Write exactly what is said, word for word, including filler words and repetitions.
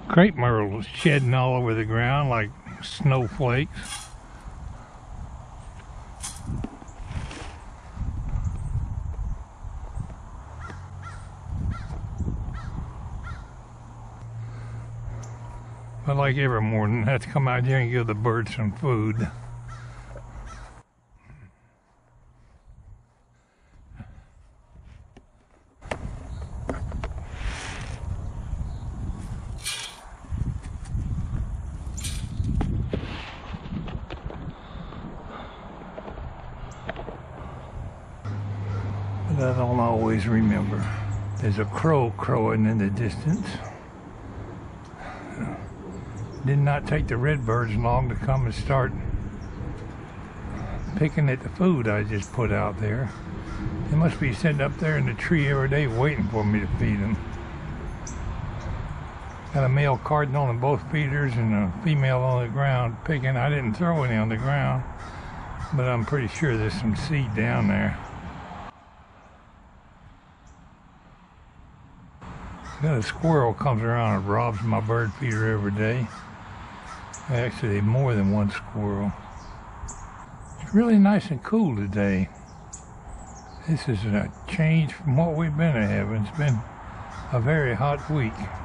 Crepe myrtles shedding all over the ground like snowflakes. But like every morning, I have to come out here and give the birds some food. But I don't always remember. There's a crow crowing in the distance. Did not take the redbirds long to come and start picking at the food I just put out there. They must be sitting up there in the tree every day waiting for me to feed them. Got a male cardinal on both feeders and a female on the ground picking. I didn't throw any on the ground, but I'm pretty sure there's some seed down there. Got a squirrel comes around and robs my bird feeder every day. Actually, more than one squirrel. It's really nice and cool today. This is a change from what we've been having. It's been a very hot week.